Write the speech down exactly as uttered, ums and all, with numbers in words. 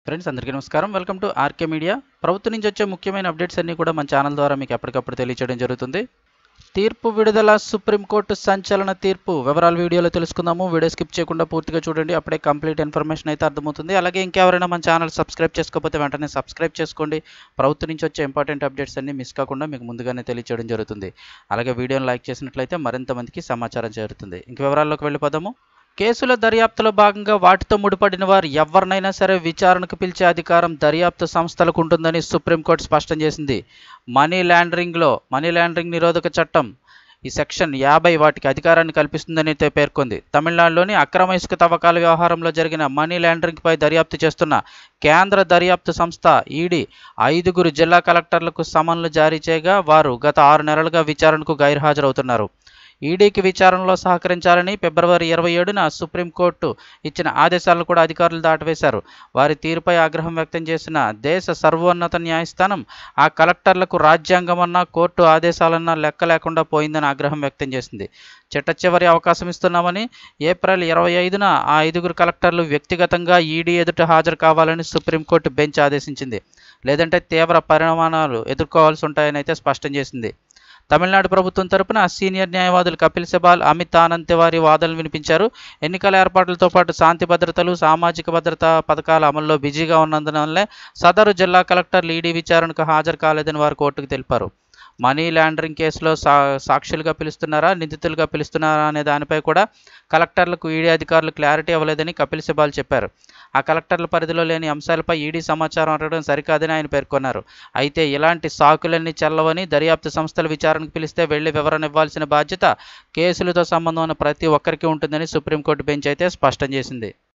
Friends అందరికీ నమస్కారం. Welcome to RK media. ప్రభుత్వం నుంచి వచ్చే ముఖ్యమైన అప్డేట్స్ అన్నీ కూడా మన ఛానల్ ద్వారా మీకు ఎప్పటికప్పుడు తెలియజేయడం జరుగుతుంది. తీర్పు విడుదల, సుప్రీంకోర్టు సంచలన తీర్పు వివరాలు వీడియోలో తెలుసుకుందాము. వీడియో స్కిప్ చేయకుండా పూర్తిగా చూడండి, అప్పుడే కంప్లీట్ ఇన్ఫర్మేషన్ అయితే అర్థమవుతుంది. అలాగే ఇంకెవరైనా మన ఛానల్ సబ్స్క్రైబ్ చేసుకోకపోతే వెంటనే సబ్స్క్రైబ్ చేసుకోండి. ప్రభుత్వం నుంచి వచ్చే ఇంపార్టెంట్ అప్డేట్స్ అన్ని మిస్ కాకుండా మీకు ముందుగానే తెలియజేయడం జరుగుతుంది. అలాగే వీడియోని లైక్ చేసినట్లయితే మరింత మందికి సమాచారం చేరుతుంది. ఇంక వివరాల్లోకి వెళ్ళిపోదాము. కేసుల దర్యాప్తులో భాగంగా వాటితో ముడిపడిన వారు ఎవరినైనా సరే విచారణకు పిలిచే అధికారం దర్యాప్తు సంస్థలకు ఉంటుందని సుప్రీంకోర్టు స్పష్టం చేసింది. మనీ లాండరింగ్లో మనీ లాండరింగ్ నిరోధక చట్టం ఈ సెక్షన్ యాభై వాటికి అధికారాన్ని కల్పిస్తుందని పేర్కొంది. తమిళనాడులోని అక్రమ ఇసుక తవ్వకాల వ్యవహారంలో జరిగిన మనీ లాండరింగ్పై దర్యాప్తు చేస్తున్న కేంద్ర దర్యాప్తు సంస్థ ఈడీ ఐదుగురు జిల్లా కలెక్టర్లకు సమన్లు జారీ చేయగా వారు గత ఆరు నెలలుగా విచారణకు గైర్హాజరవుతున్నారు. ఈడీకి విచారణలో సహకరించాలని ఫిబ్రవరి ఇరవై ఏడున సుప్రీంకోర్టు ఇచ్చిన ఆదేశాలను కూడా అధికారులు దాటవేశారు. వారి తీరుపై ఆగ్రహం వ్యక్తం చేసిన దేశ సర్వోన్నత న్యాయస్థానం ఆ కలెక్టర్లకు రాజ్యాంగమన్నా కోర్టు ఆదేశాలన్నా లెక్క లేకుండా పోయిందని ఆగ్రహం వ్యక్తం చేసింది. చిట్ట చివరి అవకాశం ఇస్తున్నామని ఏప్రిల్ ఇరవై ఐదున ఆ ఐదుగురు కలెక్టర్లు వ్యక్తిగతంగా ఈడీ ఎదుట హాజరు కావాలని సుప్రీంకోర్టు బెంచ్ ఆదేశించింది. లేదంటే తీవ్ర పరిణామాలు ఎదుర్కోవాల్సి ఉంటాయని అయితే స్పష్టం చేసింది. తమిళనాడు ప్రభుత్వం తరపున సీనియర్ న్యాయవాదులు కపిల్ సిబాల్, అమిత్ ఆనంద్ తివారీ వాదనలు వినిపించారు. ఎన్నికల ఏర్పాట్లతో పాటు శాంతి భద్రతలు, సామాజిక భద్రతా పథకాల అమల్లో బిజీగా ఉన్నందువల్లే సదరు జిల్లా కలెక్టర్లు ఈడీ విచారణకు హాజరు కాలేదని వారు కోర్టుకు తెలిపారు. మనీ లాండరింగ్ కేసులో సా సాక్షులుగా పిలుస్తున్నారా, నిందితులుగా పిలుస్తున్నారా అనే దానిపై కూడా కలెక్టర్లకు ఈడీ అధికారులు క్లారిటీ ఇవ్వలేదని కపిల్ సిబాల్ చెప్పారు. ఆ కలెక్టర్ల పరిధిలో లేని అంశాలపై ఈడీ సమాచారం అడగడం సరికాదని ఆయన పేర్కొన్నారు. అయితే ఇలాంటి సాకులన్నీ చెల్లవని, దర్యాప్తు సంస్థలు విచారణకు పిలిస్తే వెళ్లి వివరణ ఇవ్వాల్సిన బాధ్యత కేసులతో సంబంధం ఉన్న ప్రతి ఒక్కరికి ఉంటుందని సుప్రీంకోర్టు బెంచ్ అయితే స్పష్టం చేసింది.